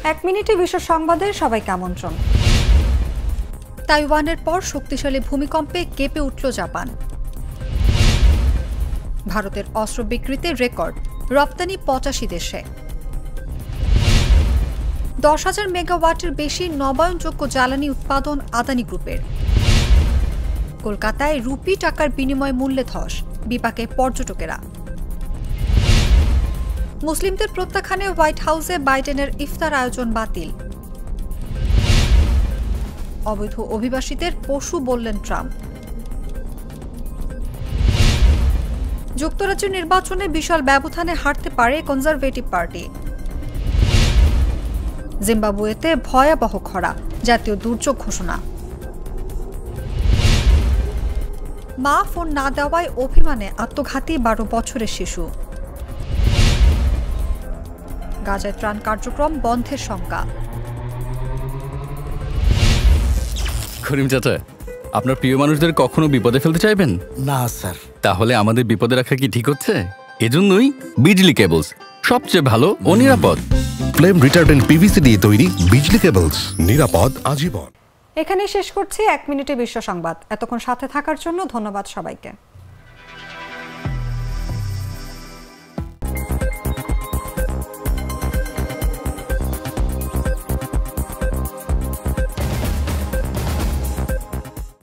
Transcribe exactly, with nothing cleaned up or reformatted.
এক মিনিটে বিশ্ব সংবাদে সবাইকে আমন্ত্রণ। তাইওয়ানের পর শক্তিশালী ভূমিকম্পে কেঁপে উঠল জাপান। ভারতের অস্ত্র বিক্রিতে রেকর্ড, রপ্তানি পঁচাশি দেশে। দশ হাজার মেগাওয়াটের বেশি নবায়নযোগ্য জ্বালানি উৎপাদন আদানি গ্রুপের। কলকাতায় রুপি টাকার বিনিময় মূল্যে ধস, বিপাকে পর্যটকেরা। মুসলিমদের প্রত্যাখ্যানে হোয়াইট হাউসে বাইডেনের ইফতার আয়োজন বাতিল। অবৈধ অভিবাসীদের পশু বললেন ট্রাম্প। যুক্তরাজ্যের নির্বাচনে বিশাল ব্যবধানে হারতে পারে কনজারভেটিভ পার্টি। জিম্বাবুয়েতে ভয়াবহ খরা, জাতীয় দুর্যোগ ঘোষণা। মা ফোন না দেওয়ায় অভিমানে আত্মঘাতী বারো বছরের শিশু। গাজায় ত্রাণ কার্যক্রম বন্ধের শঙ্কা। করিম চাচা, আপনার প্রিয় মানুষদের কখনো বিপদে ফেলতে চাইবেন না স্যার। তাহলে আমাদের বিপদে রাখা কি ঠিক হচ্ছে? এজন্যই বিজলি কেবলস সবচেয়ে ভালো ও নিরাপদ। ফ্লেম রিটার্ডেন্ট পিভিসি দিয়ে তৈরি বিজলি কেবলস, নিরাপদ আজীবন। এখানে শেষ করছি এক মিনিটে বিশ্ব সংবাদ। এতক্ষণ সাথে থাকার জন্য ধন্যবাদ সবাইকে।